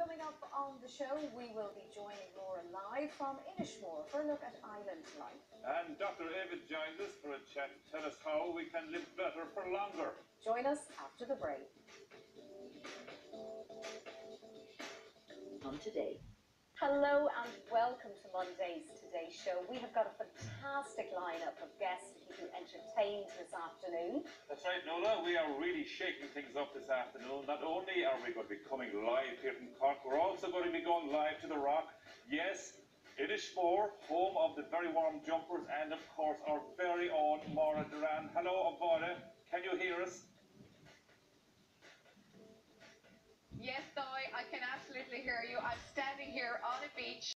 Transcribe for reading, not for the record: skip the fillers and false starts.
Coming up on the show, we will be joining Maura live from Inishmore for a look at island life. And Dr. David joins us for a chat to tell us how we can live better for longer. Join us after the break. On today. Hello and welcome to Monday's Today Show. We have got a fantastic lineup of guests to keep you entertained this afternoon. That's right, Nola. We are really shaking things up this afternoon. Not only are we going to be coming live here from Cork, we're also going to be going live to the Rock. Yes, Inishmore, home of the very warm jumpers, and of course our very own Maura Derrane. Hello, Maura. Can you hear us? Yes, Doy, I can absolutely hear you. I'm standing here on a beach